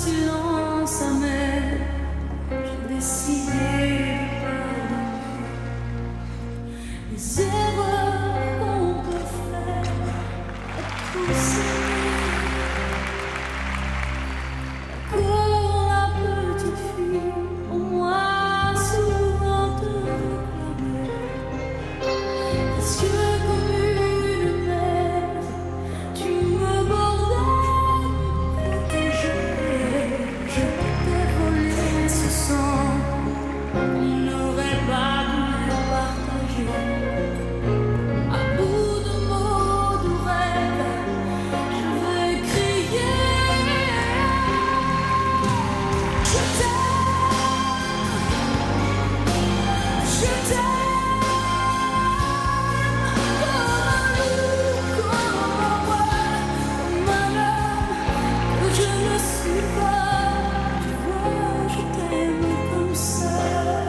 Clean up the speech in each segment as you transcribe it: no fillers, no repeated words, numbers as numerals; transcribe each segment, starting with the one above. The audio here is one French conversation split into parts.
silence amer, j'ai décidé de pardonner les erreurs qu'on peut faire à tous s'aimer. Comme la petite fille, au moins souvent te réclamer, parce que comme une mère, tu me bordais pour protéger. Je t'ai volé ce sang, on n'aurait pas dû partager. À bout de mots, de rêves, je vais crier. Je t'aime, comme un loup, comme un roi, comme un homme que je ne suis pas. Tu vois, je t'aime comme ça.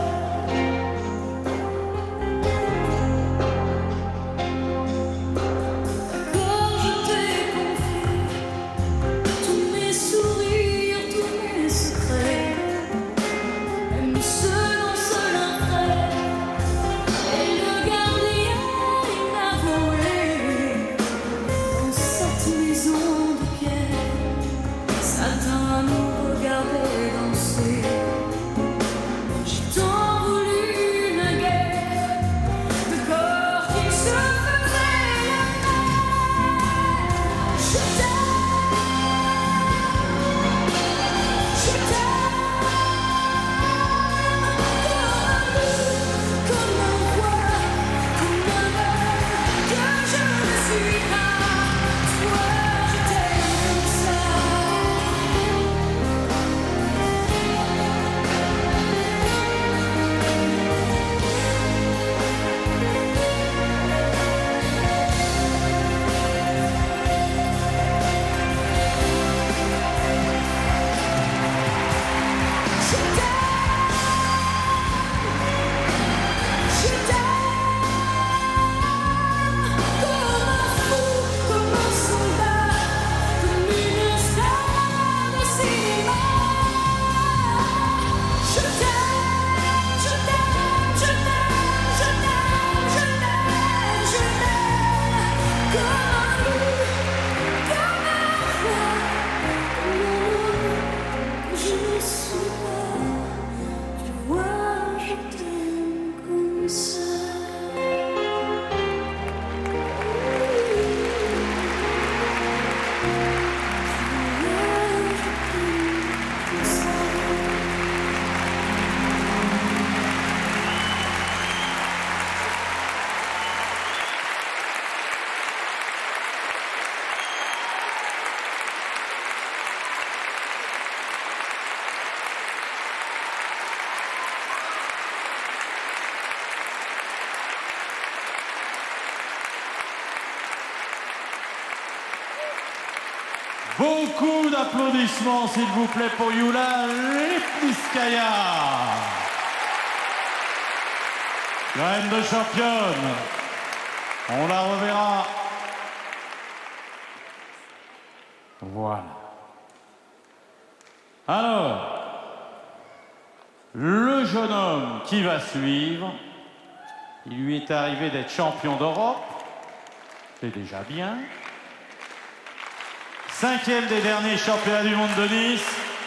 Quand je t'ai confié tous mes sourires, tous mes secrets, même ceux dont seul un frère est le gardien inavoué. Dans cette maison de pierre, Satan nous regardait danser. J'ai tant voulu naguère de corps qui se faisaient aimer. Je t'aime, comme un roi, comme un homme que je ne suis pas. Toi, je t'aime comme ça. Je t'aime comme un fou, comme un soldat, comme une star de cinéma. Je t'aime, je t'aime, je t'aime, je t'aime, je t'aime, je t'aime comme un loup, comme un roi, comme un homme que je ne suis pas. Tu vois, je t'aime comme ça. Beaucoup d'applaudissements, s'il vous plaît, pour Iula Lipniskaya. Reine de championne. On la reverra. Voilà. Alors, le jeune homme qui va suivre, il lui est arrivé d'être champion d'Europe. C'est déjà bien. 5e des derniers championnats du monde de Nice.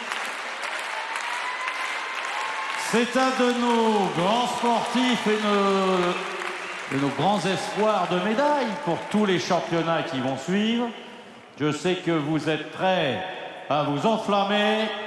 C'est un de nos grands sportifs et de nos grands espoirs de médailles pour tous les championnats qui vont suivre. Je sais que vous êtes prêts à vous enflammer.